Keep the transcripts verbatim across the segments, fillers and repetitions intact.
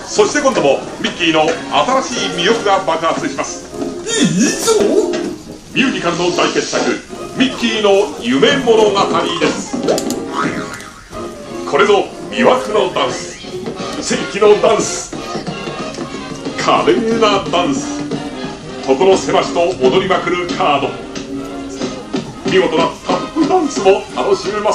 そして今度もミッキーの新しい魅力が爆発します。 いいぞ。 ミュージカルの大傑作ミッキーの夢物語です。これぞ魅惑のダンス、世紀のダンス、華麗なダンス、所狭しと踊りまくるカード、見事なタップダンスも楽しめます。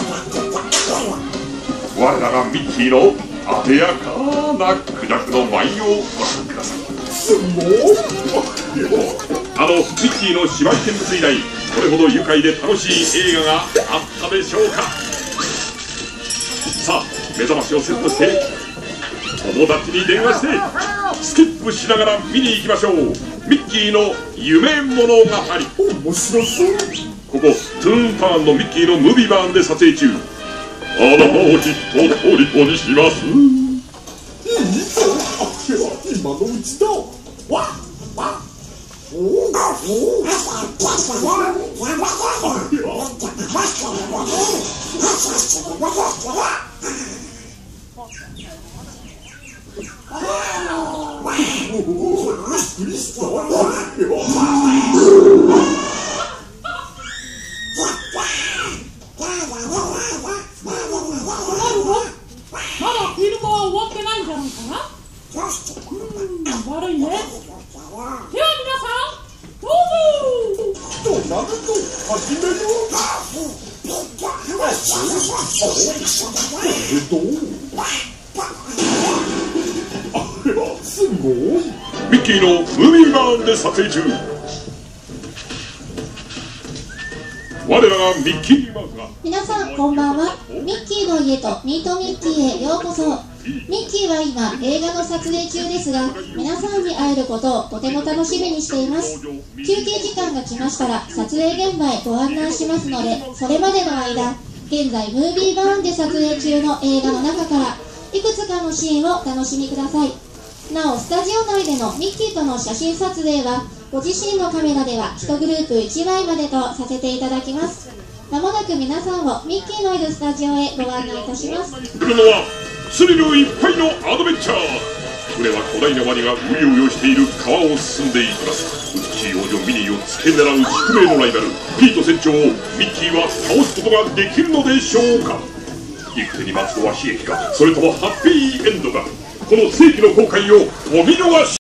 我らがミッキーのあでやかなクジャクの舞をご覧ください。 すごい。 あのミッキーの芝居見物以来、これほど愉快で楽しい映画があったでしょうか。さあ目覚ましをセットして友達に電話してスキップしながら見に行きましょう。ミッキーの夢物語。 面白そう。 ここトゥーンターンのミッキーのムービーバーンで撮影中。あなたをきっと虜にします。 いいぞ。あれは今のうちだ。わっわっ。おお。あれは。びっくりした。あれは。 まだフィルムは終わってないんじゃないかな。うん、悪いね。では皆さんどうぞ。 ドナルド始めよう。あれはすごい。 ミッキーのムービーバーンで撮影中。我らがミッキーマウスが。 皆さんこんばんは。ミッキーの家とミートミッキーへようこそ。ミッキーは今映画の撮影中ですが、皆さんに会えることをとても楽しみにしています。休憩時間が来ましたら撮影現場へご案内しますので、それまでの間現在ムービーバーンで撮影中の映画の中からいくつかのシーンをお楽しみください。なおスタジオ内でのミッキーとの写真撮影はご自身のカメラではいちグループいちまいまでとさせていただきます。まもなく皆さんをミッキーのいるスタジオへご案内いたします。 来るのはスリルいっぱいのアドベンチャー。これは巨大なワニがうようよしている川を進んでいきます。美しい王女ミニーを付け狙う宿命のライバルピート船長をミッキーは倒すことができるのでしょうか。行く手に待つのは悲劇か、それともハッピーエンドか。この世紀の公開をお見逃し